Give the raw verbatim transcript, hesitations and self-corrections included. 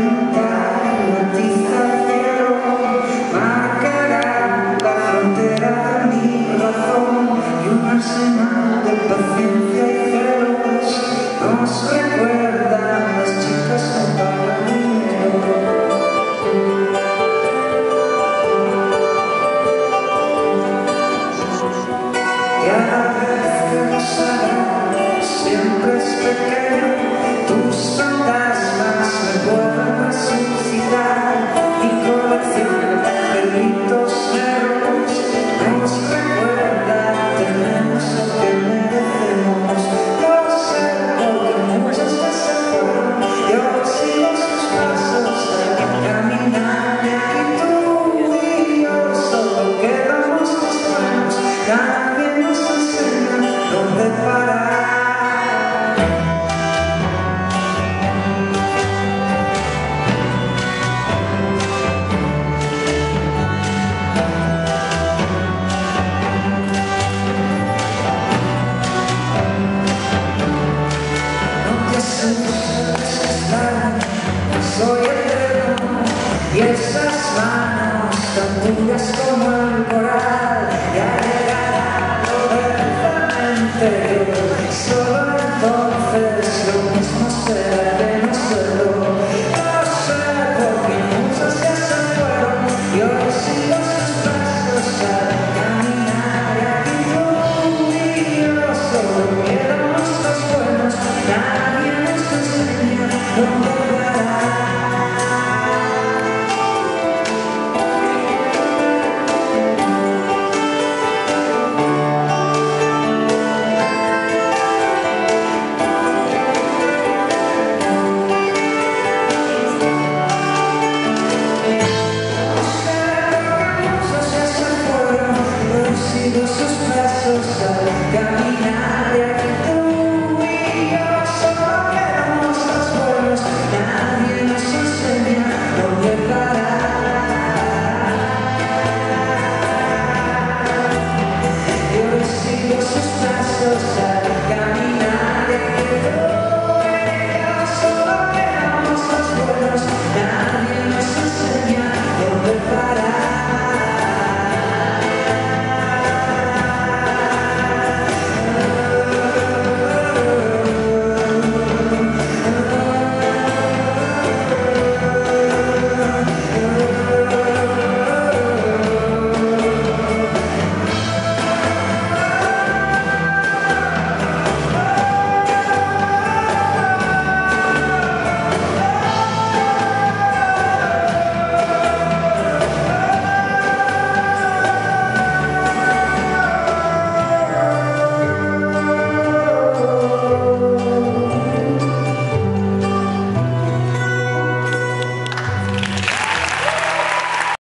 Siempre es pequeño, tus fantasmas me pueden resucitar. Mi colección de perritos negros nos recuerda, tenemos lo que merecemos. Yo sé porque muchos ya se fueron, yo sigo sus pasos, caminar de aquí tú y yo, solo quedamos los sueños. Nadie nos enseña dónde va.